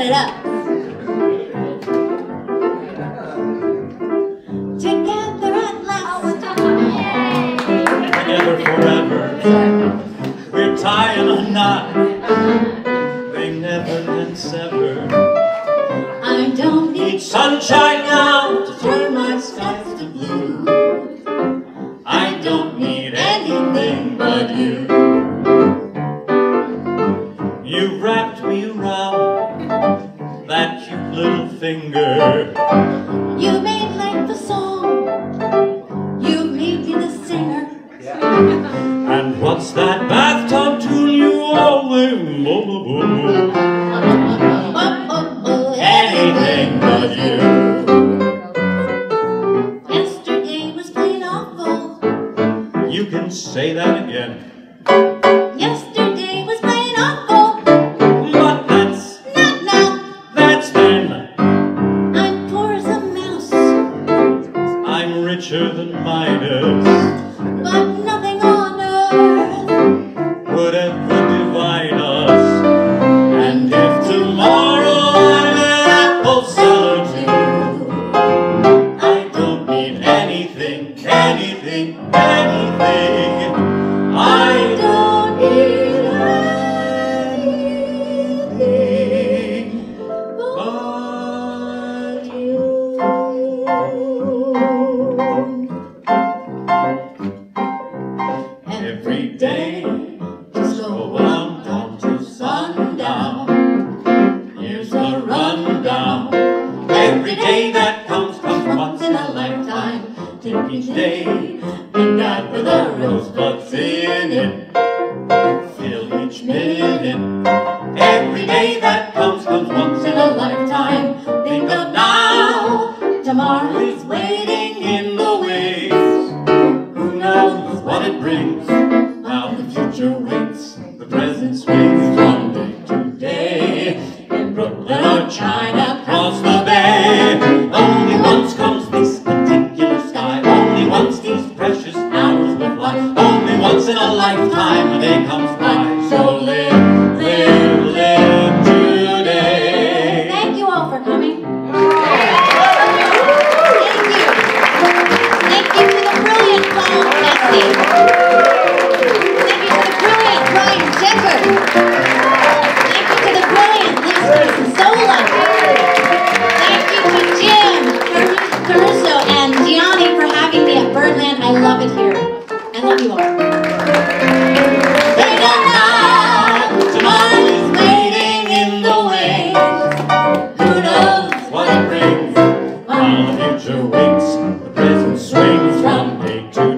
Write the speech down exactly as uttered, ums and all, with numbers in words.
it up. Together at last. Together forever. We're tying a knot. They never can sever. I don't need sunshine now to turn my skies to blue. I don't need anything but you. You wrapped me around that cute little finger. You made life a song. You made me the singer. And what's that bathtub tune you always anything but you. Yesterday was plain awful. You can say that again. Yesterday was plain awful. But that's Not now. that's then. I'm poor as a mouse. I'm richer than Midas. But nothing on earth Would ever divide us. And if tomorrow I'm an apple seller too, I don't need anything, anything, anything. I don't need anything but you. Every day, just go on down to sundown. Here's the rundown. Every day that comes, comes once in a lifetime. Take each day and gather the rosebuds in it. Fill each minute. Every day that comes, comes once in a lifetime. Think of now. Tomorrow is waiting in the wings. Who knows what it brings? Now the future waits. The present swings from day to day. In Brooklyn or China, across the bay. Only once comes this particular sky. Only once these precious hours will fly. Only once in a lifetime a day comes by. So live, live, live today. Thank you all for coming. Thank you. Thank you to the brilliant Paul Masse. Thank you to the brilliant Brian Shepard. Thank you to the brilliant Liz Sola. Thank you to Jim Caruso and Gianni for having me at Birdland. I love it here. I love you all. Think of now, tomorrow is waiting in the wings. Who knows what it brings? While the future waits, the present swings from day to